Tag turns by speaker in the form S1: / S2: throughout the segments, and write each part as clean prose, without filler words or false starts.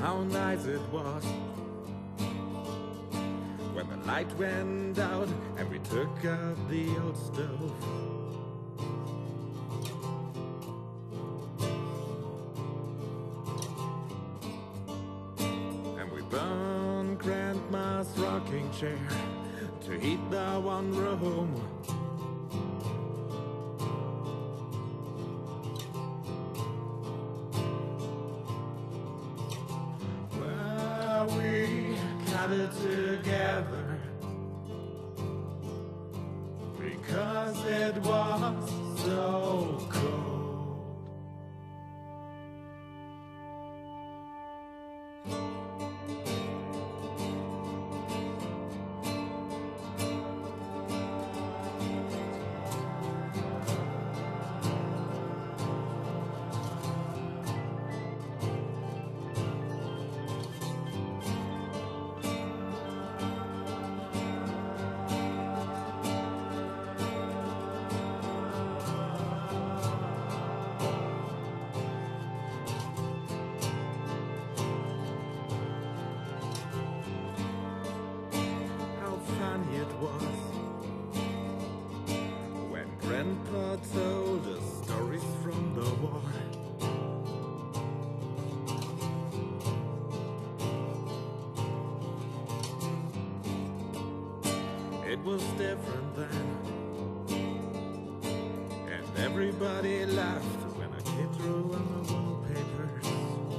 S1: how nice it was when the light went out and we took out the old stove. And we burned Grandma's rocking chair to heat the one room. We gathered together because it was so cold. When Grandpa told us stories from the war. It was different then, and everybody laughed when a kid drew on the wallpapers.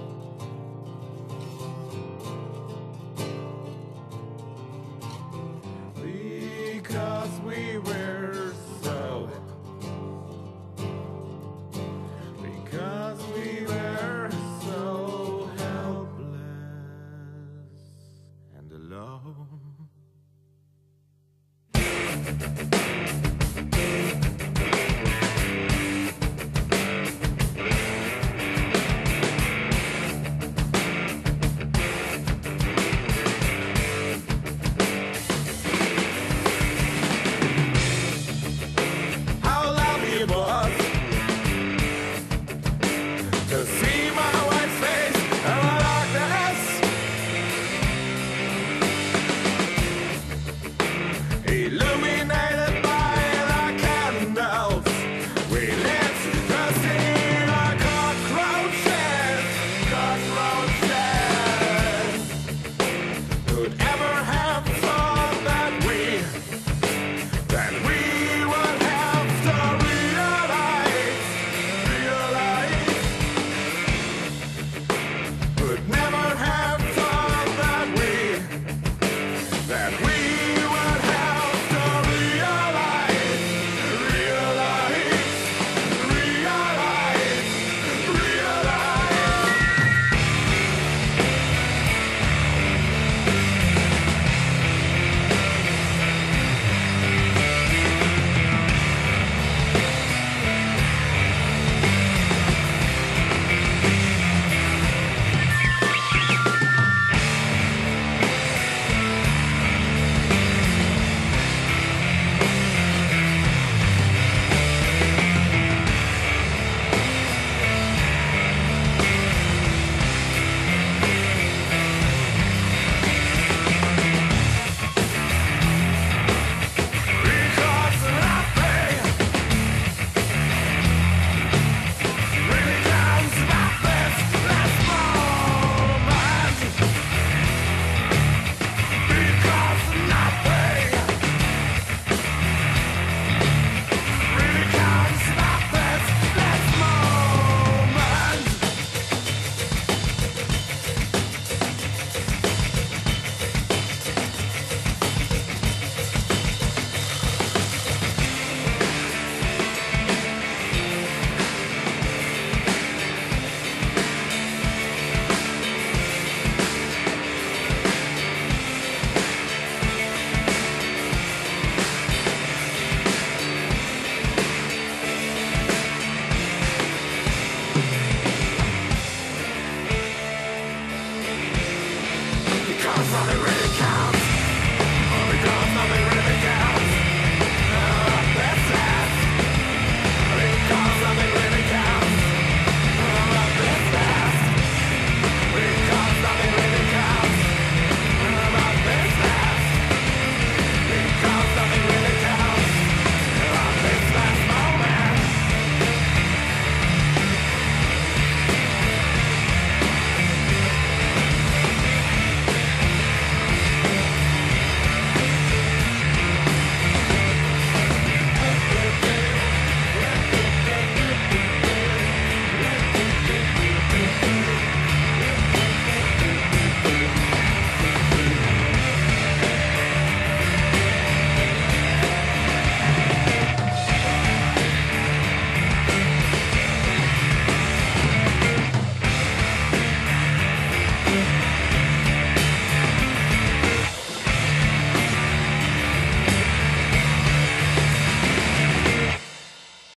S1: Because we were so, because we were so helpless and alone. To see